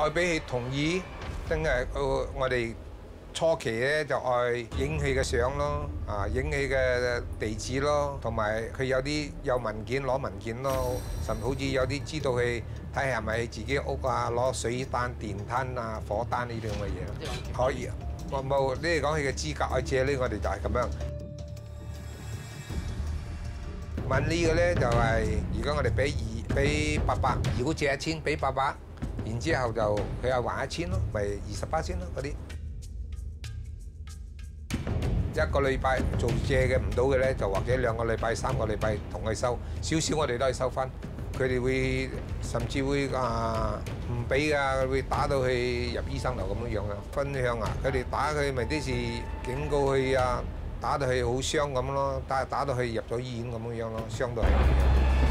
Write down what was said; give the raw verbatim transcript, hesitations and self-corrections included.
愛俾佢同意，真係誒我哋初期咧就愛影佢嘅相咯，啊影佢嘅地址咯，同埋佢有啲有文件攞文件咯，甚至好似有啲知道佢睇下係咪自己屋啊，攞水單、電單啊、火單呢啲咁嘅嘢咯，可以啊。冇冇，你哋講佢嘅資格去借呢，我哋就係咁樣。問呢個咧就係，如果我哋俾二俾八百，如果借一千俾八百，然之後就佢又還一千咯，咪二十八千咯嗰啲。一個禮拜做借嘅唔到嘅咧，就或者兩個禮拜、三個禮拜同佢收少少，我哋都係收翻。佢哋會甚至會啊唔俾啊，會打到去入醫生樓咁樣樣啊。分享啊，佢哋打佢咪啲是警告佢啊，打到佢好傷咁咯，打打到佢入咗醫院咁樣樣咯，傷到係。